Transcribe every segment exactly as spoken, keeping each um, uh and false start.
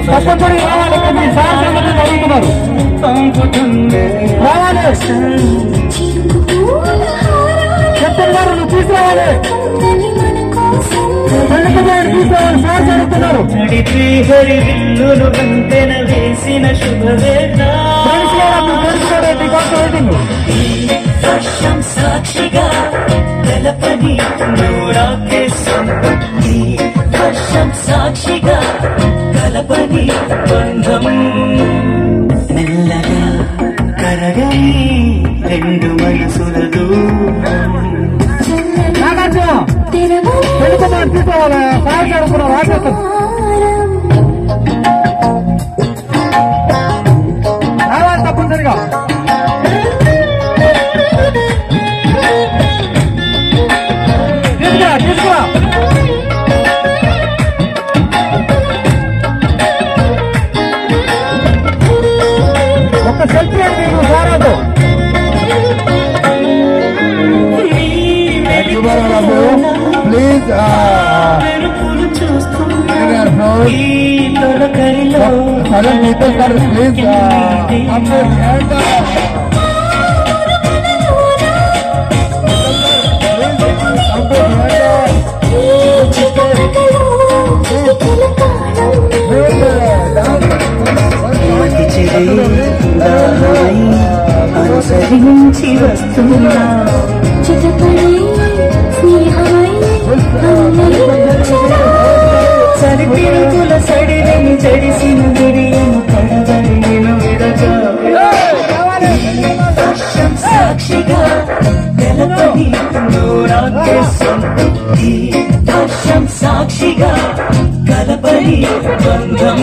తప్పకుండా రావాలి. సార్ సంగతి అడుగుతున్నారు. రావాలి చెప్తారు గారు, నువ్వు తీసుకురావాలి. సార్ చదువుతున్నారు. వేసిన శుభవేళ వర్షం సాక్షిగా తెలపని నూరాకే సంపత్తి, వర్షం సాక్షిగా కలపని బంధం, మెల్లగా కరగని రెండు మనసుల దూరం. తీసుకోవాలి. సార్ చదువుకున్నారు. రాజేస్తారు రావాలి తప్పనిసరిగా. తీసుకురా తీసుకురా ఒక్క సెల్ఫీ అండి సారాదు. ప్లీజ్ ప్లీజ్ అనుసరించి వస్తున్నా సరిపిరుకుల సడిని జడిసిన గిరియను కడగడి నేను విడగా వర్షం సాక్షిగా తెలపని నూరాకే సంతృప్తి, వర్షం సాక్షిగా కలపని బంధం.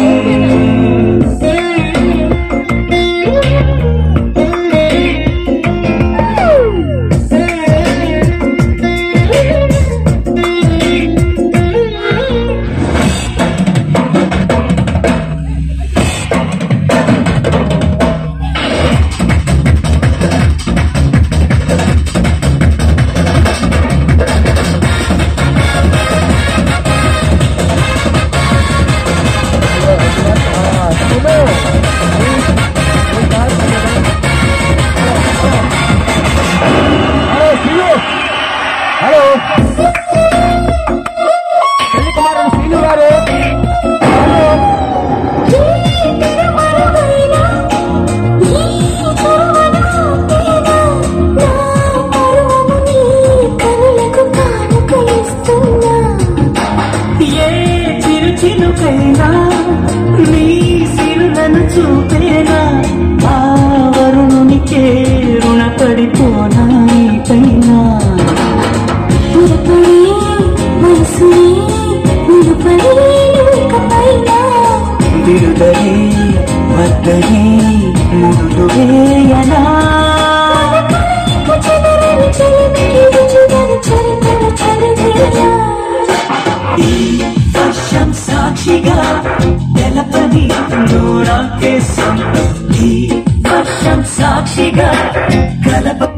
హలో పెళ్లి కుమారుడు శ్రీను గారు. ఏ చిరు చిరుకైనా నీ సిరులను చూపేనా, ఆ వరుణునికే రుణపడిపోనా పైన విడుదలే వద్దలే ముడు వేయనా, ఈ వర్షం సాక్షిగా తెలపని నూరాకే సంపత్తి, వర్షం సాక్షిగా కలప